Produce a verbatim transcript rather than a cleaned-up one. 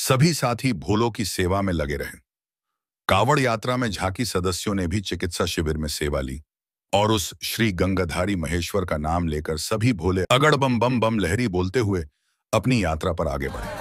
सभी साथी भोलों की सेवा में लगे रहे। कावड़ यात्रा में झांकी सदस्यों ने भी चिकित्सा शिविर में सेवा ली और उस श्री गंगाधारी महेश्वर का नाम लेकर सभी भोले अगड़ बम बम बम लहरी बोलते हुए अपनी यात्रा पर आगे बढ़े।